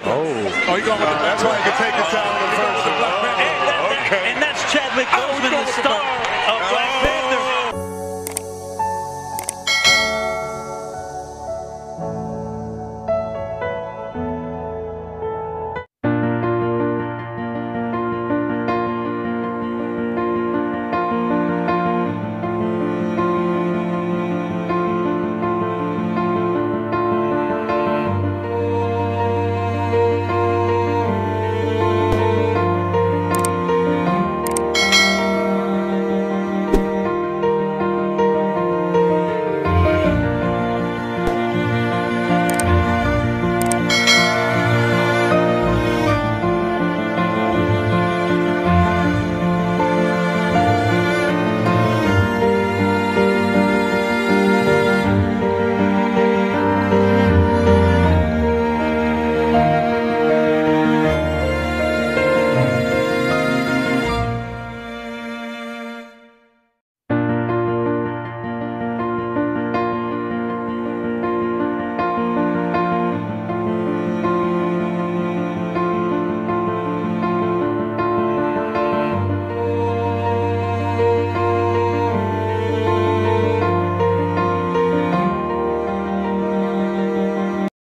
Oh, he going with the, that's why he can take it down in the first. And that's Chadwick Boseman